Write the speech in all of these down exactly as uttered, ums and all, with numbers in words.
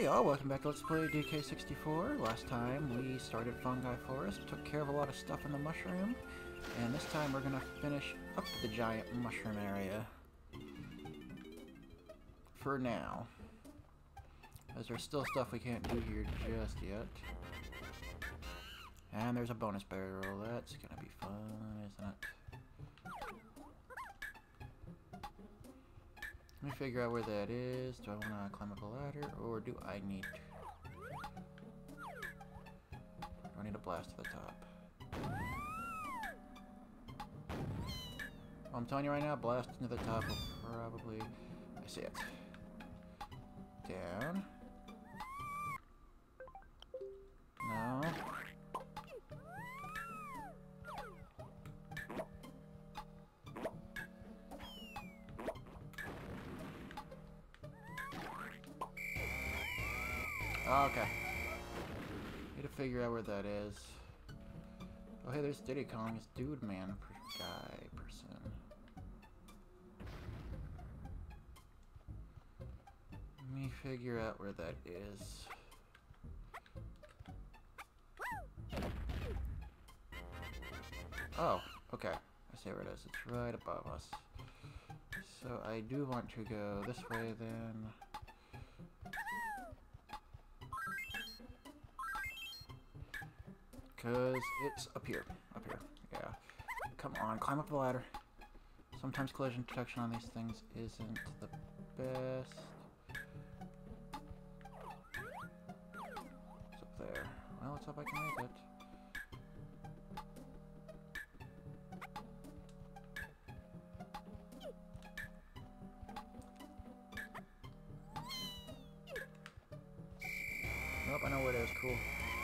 Hey y'all, welcome back to Let's Play D K sixty-four. Last time we started Fungi Forest, took care of a lot of stuff in the mushroom, and this time we're gonna finish up the giant mushroom area. For now. As there's still stuff we can't do here just yet. And there's a bonus barrel, that's gonna be fun, isn't it? Let me figure out where that is. Do I want to climb up a ladder, or do I need to? Do I need a blast to the top? Well, I'm telling you right now, blasting to the top will probably... I see it. Down. No. Oh, okay. Need to figure out where that is. Oh, hey, there's Diddy Kong. It's dude man per guy person. Let me figure out where that is. Oh, okay. I see where it is. It's right above us. So I do want to go this way then. Because it's up here. Up here. Yeah. Come on, climb up the ladder. Sometimes collision protection on these things isn't the best. It's up there. Well, let's hope I can make it. Nope, I know where it is. Cool.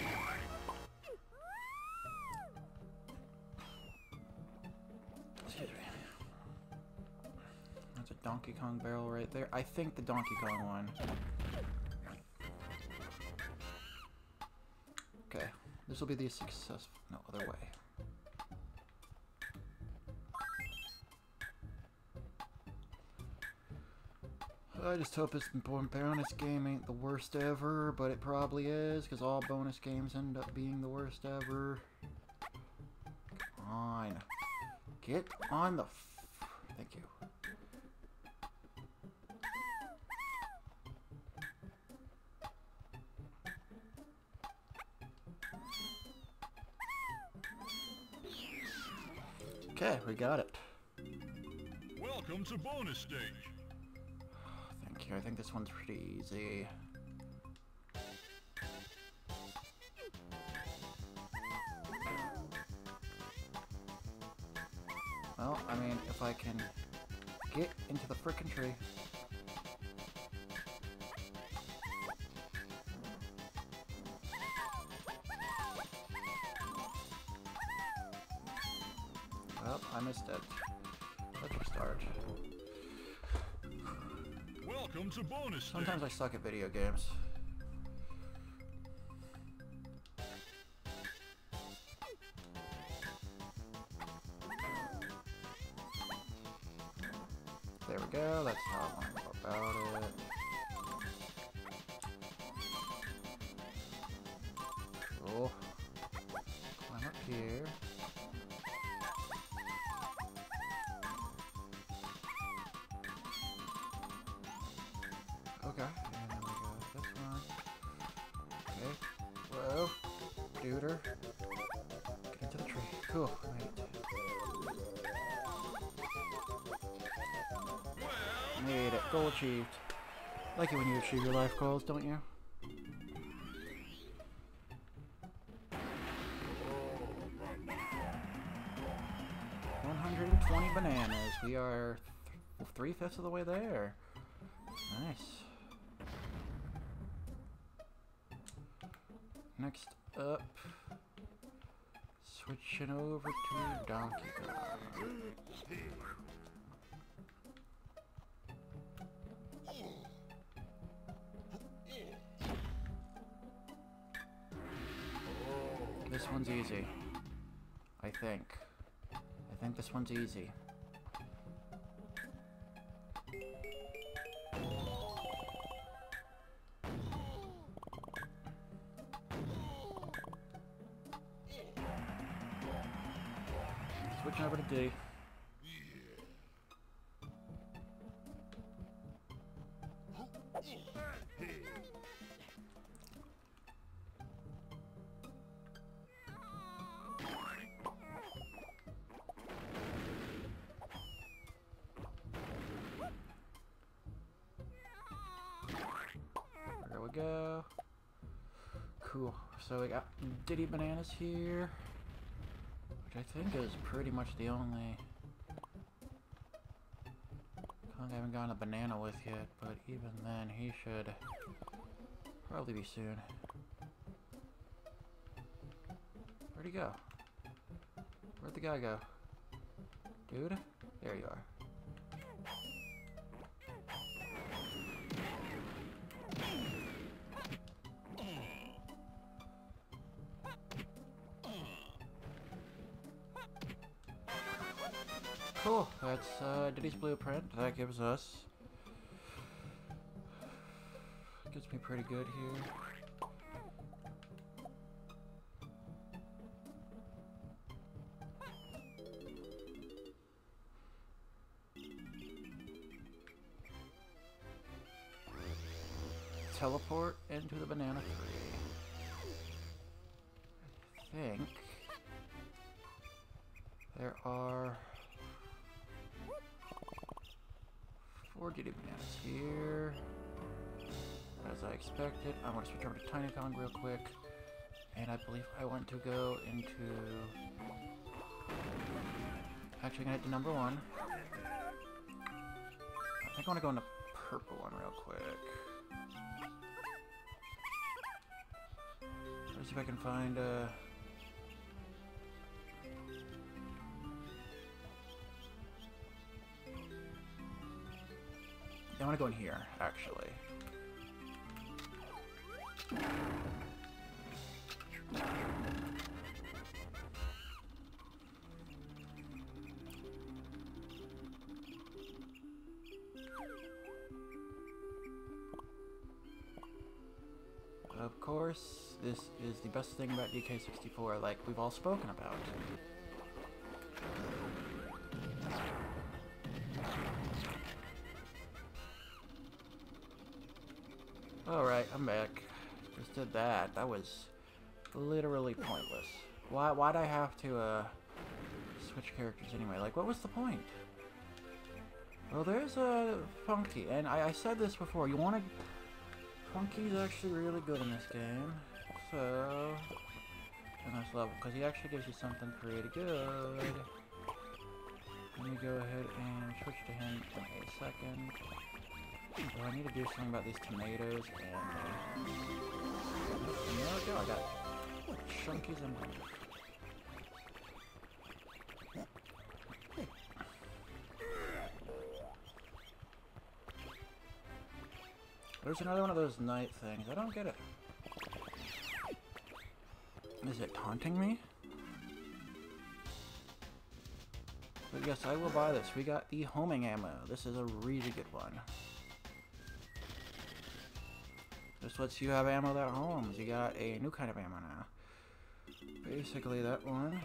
That's a Donkey Kong barrel right there. I think the Donkey Kong one. Okay, this will be the successful. No other way. I just hope this bonus game ain't the worst ever, but it probably is, because all bonus games end up being the worst ever. Come on. Get on the f Thank you. Okay, we got it. Welcome to bonus stage. Thank you. I think this one's pretty easy. Well, I mean, if I can get into the frickin' tree. Well, I missed it. Let's restart. Welcome to bonus stage. Sometimes I suck at video games. There we go, that's how I want to go about it. Cool. Climb up here. Okay, and then we got this one. Okay. Whoa. Duder. Get into the tree. Cool. Made it. Made it. Goal achieved. Like it when you achieve your life goals, don't you? one hundred twenty bananas. We are th three-fifths of the way there. Nice. Next up, switching over to Donkey Kong. This one's easy. I think. I think this one's easy. switching over to D. There we go. Cool. So we got Diddy Bananas here, which I think is pretty much the only Kong I haven't gotten a banana with yet, but even then he should probably be soon. Where'd he go? Where'd the guy go? Dude? There you are. Cool, that's uh, Diddy's blueprint. That gives us... Gets me pretty good here. Teleport into the banana tree. I think there are four Diddy Bananas here. As I expected, I'm going to switch over to Tiny Kong real quick. And I believe I want to go into... Actually, I'm going to hit the number one. I think I want to go into purple one real quick. Let's see if I can find uh I want to go in here, actually. Of course, this is the best thing about D K sixty-four, like we've all spoken about. Alright, I'm back. Just did that. That was literally pointless. Why, why'd I have to, uh, switch characters anyway? Like, what was the point? Well, there's a uh, Funky, and I, I said this before, you wanna... Funky's actually really good in this game, so... in this level, because he actually gives you something pretty good. Let me go ahead and switch to him in a second. Well, I need to do something about these tomatoes, and uh, there we go, I got chunkies and there's another one of those night things. I don't get it. Is it taunting me? But yes, I will buy this. We got the homing ammo. This is a really good one. This lets you have ammo that homes. You got a new kind of ammo now. Basically that one.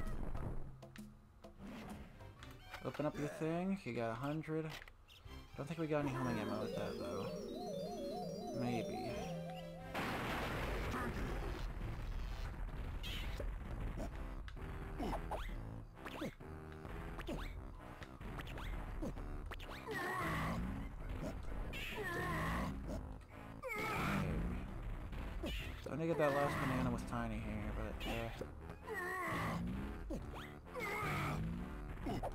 Open up your thing. You got a hundred. Don't think we got any homing ammo with that though. Maybe. So I need to get that last banana with Tiny here, but yeah.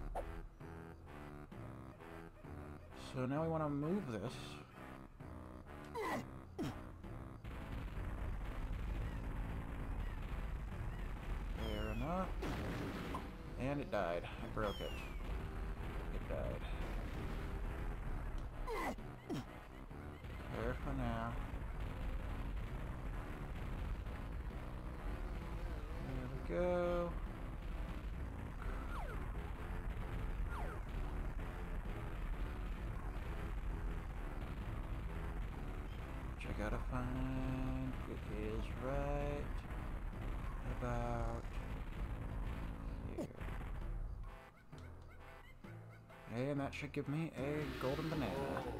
So now we want to move this. Fair enough. And it died. I broke it. It died. There for now. There we go. Which I gotta find. It is right about here. And that should give me a golden banana.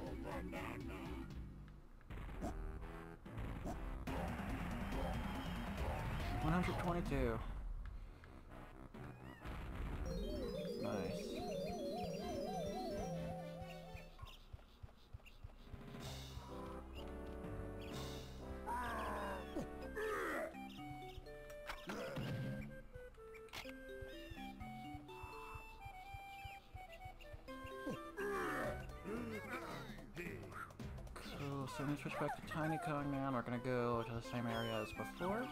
one hundred twenty-two. Nice. Cool, so let's switch back to Tiny Kong now, and we're gonna go to the same area as before.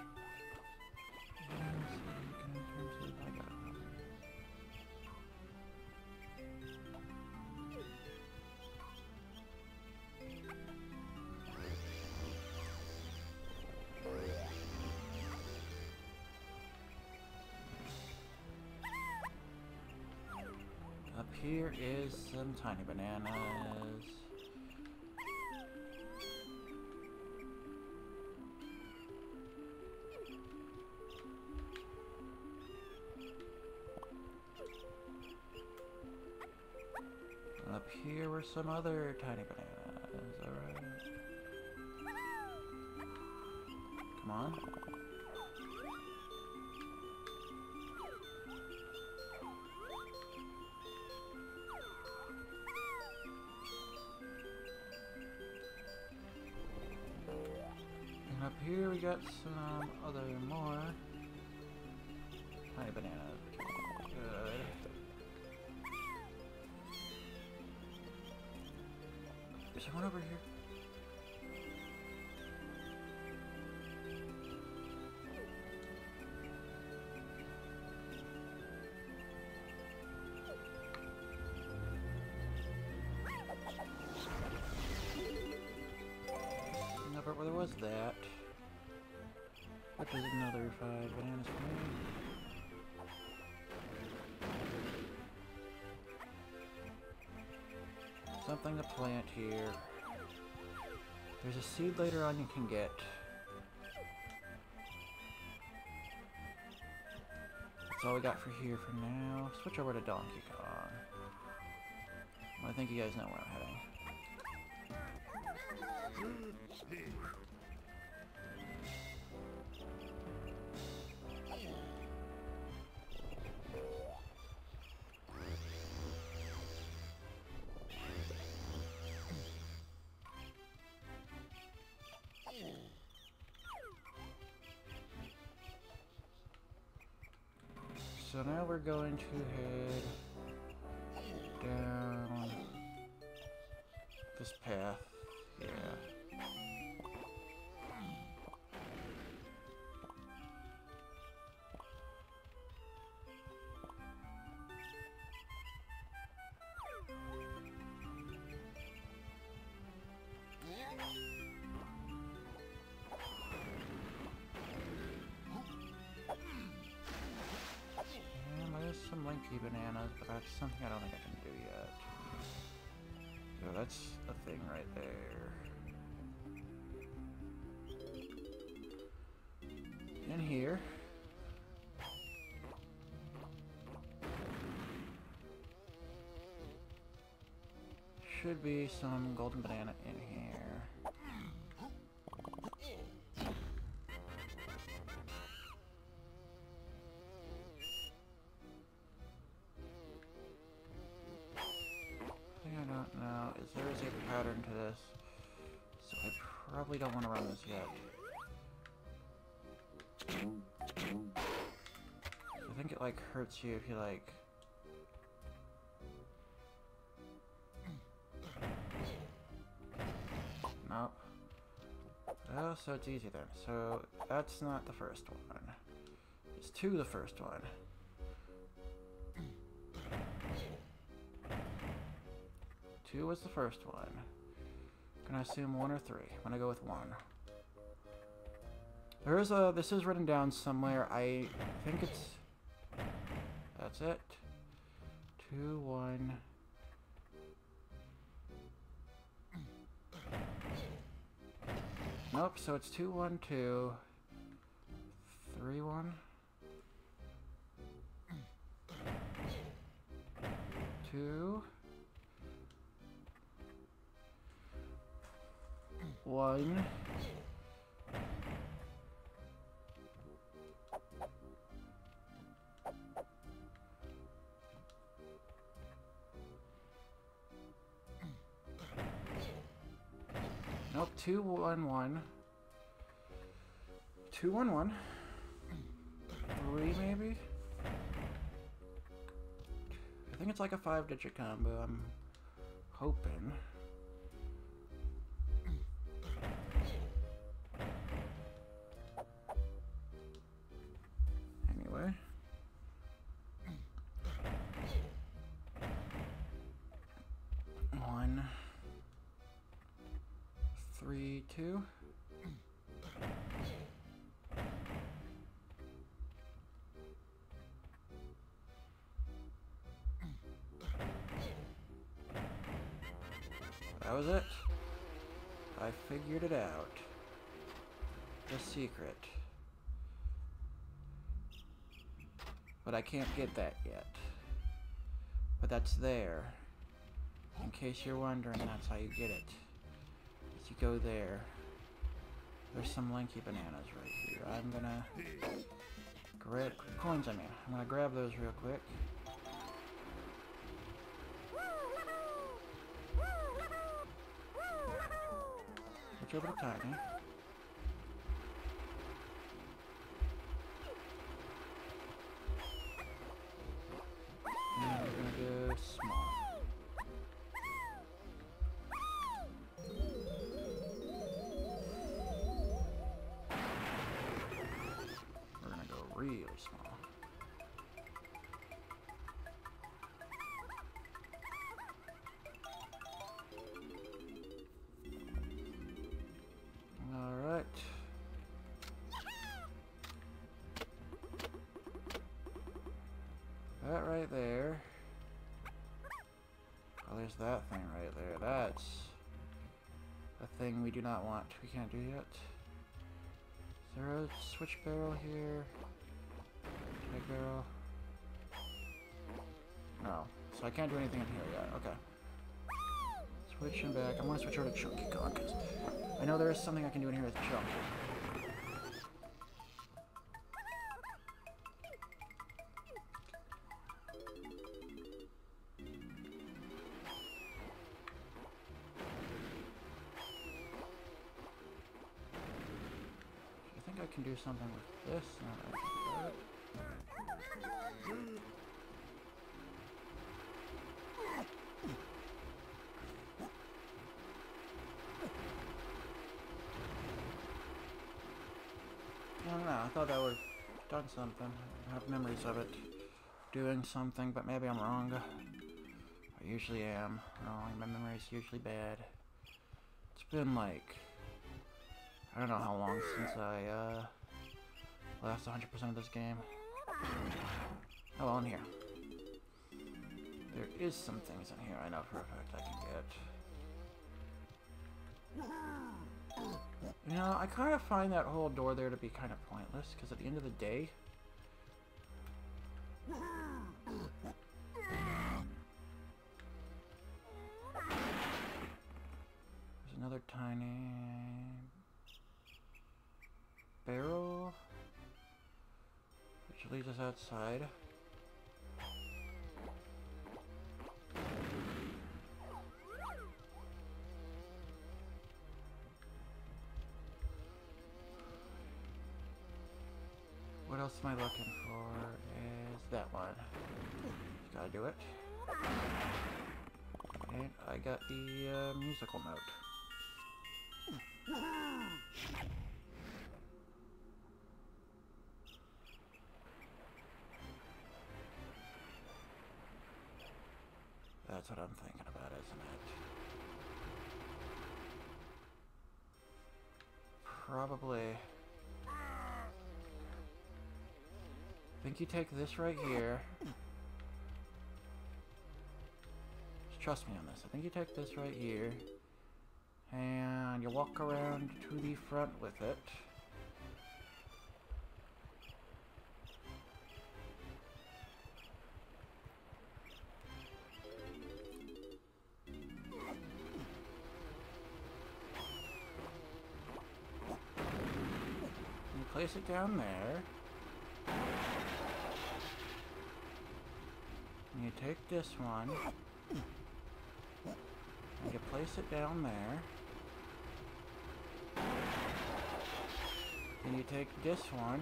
Up here is some tiny bananas. Up here were some other tiny bananas, alright. Come on. And up here we got some other more tiny bananas. Good. Is there one over here? No, but where there was that. Which is another five bananas for me. Something to plant here. There's a seed later on you can get. That's all we got for here for now. Switch over to Donkey Kong. I think you guys know where I'm heading. So now we're going to head down this path. Yeah. Some Linky bananas, but that's something I don't think I can do yet. So that's a thing right there. In here. Should be some golden banana in here. Pattern to this, so I probably don't want to run this yet. I think it like hurts you if you like nope. Oh, so it's easy then. So that's not the first one. It's two the first one. Two was the first one. Can I assume one or three? I'm gonna go with one. There is a, this is written down somewhere. I think it's, that's it. Two, one. Nope, so it's two, one, two. Three, one. Two. One. Nope, two, one, one. Two, one, one. Three, maybe? I think it's like a five-digit combo, I'm hoping. Anyway. One. Three, two. That was it. I figured it out. The secret. But I can't get that yet. But that's there. In case you're wondering, that's how you get it. Is you go there. There's some lanky bananas right here. I'm gonna grab coins. I mean, I'm gonna grab those real quick. Switch over to Tiny. And we're gonna go small. We're gonna go really small. Alright. That right there. Oh, there's that thing right there. That's a thing we do not want. We can't do yet. Is there a switch barrel here? Tag barrel? No. So I can't do anything in here yet. Okay. Switching back. I'm gonna switch over to Chunky Kong because I know there is something I can do in here with Chunky. I think I can do something with this. No, I can do it. I don't know, I thought that would have done something. I have memories of it doing something, but maybe I'm wrong. I usually am wrong. My memory's usually bad. It's been like, I don't know how long since I uh, last one hundred percent of this game. Oh, well, in here. There is some things in here I know for a fact I can get. You know, I kind of find that whole door there to be kind of pointless, because at the end of the day, there's another tiny barrel, which leads us outside. What else am I looking for? Is that one. Just gotta do it. And I got the uh, musical note. That's what I'm thinking about, isn't it? Probably. I think you take this right here. Just trust me on this. I think you take this right here. And you walk around to the front with it. place it down there. And you take this one. And you place it down there. And you take this one.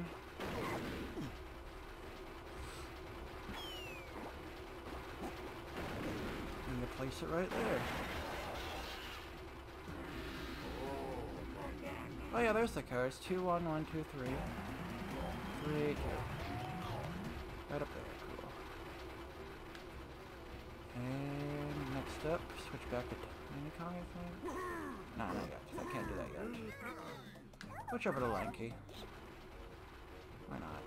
And you place it right there. Oh yeah, there's the cards. Two, one, one, two, three. Three, two. Right up there, cool. And next up, switch back to Tiny Kong, I think? No, not yet. I can't do that yet. Switch over to Lanky. Why not?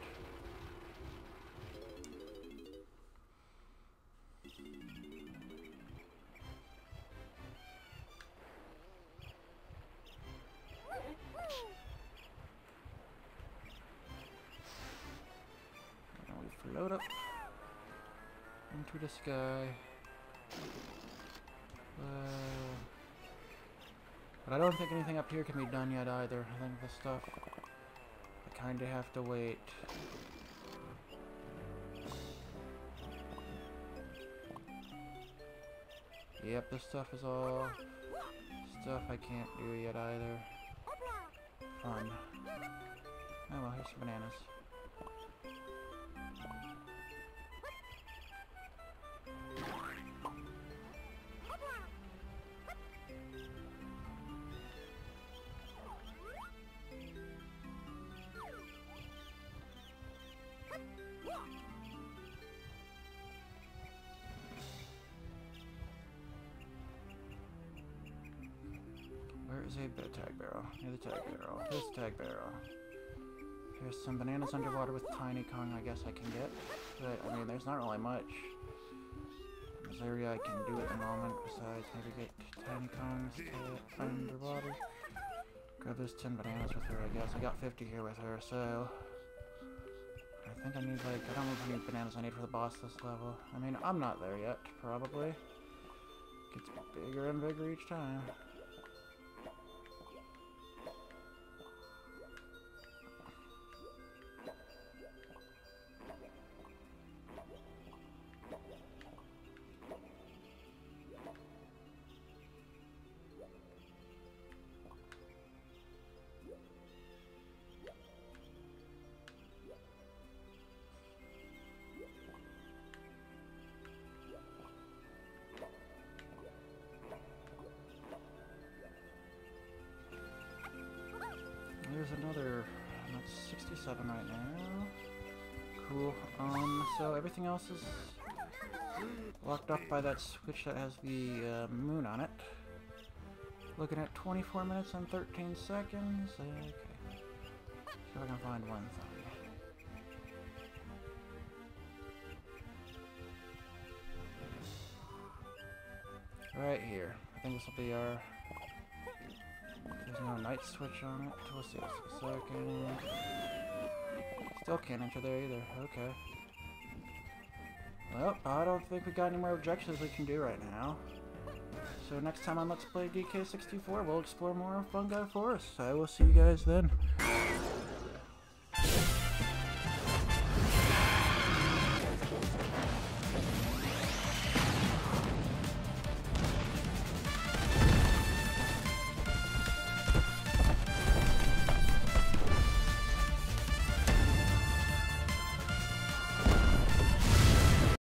Float up into the sky. Uh, but I don't think anything up here can be done yet either. I think this stuff, I kind of have to wait. Yep, this stuff is all stuff I can't do yet either. Fun. Oh well, here's some bananas. Where is a bit of tag barrel? Near the tag barrel. Here's the tag barrel. Here's some bananas underwater with Tiny Kong I guess I can get. But, I mean, there's not really much in this area I can do at the moment, besides maybe get Tiny Kongs to underwater. Grab those ten bananas with her, I guess. I got fifty here with her, so... I think I need, like, I don't know how many bananas I need for the boss this level. I mean, I'm not there yet, probably. Gets bigger and bigger each time. There's another, I'm at sixty-seven right now. Cool. Um, so everything else is locked up by that switch that has the uh, moon on it. Looking at twenty-four minutes and thirteen seconds. Okay. See if I can find one thing. Right here. I think this will be our... There's no night switch on it. We'll see just a second. Still can't enter there either. Okay. Well, I don't think we got any more objectives we can do right now. So next time on Let's Play D K sixty-four, we'll explore more of Fungi Forest. I will see you guys then.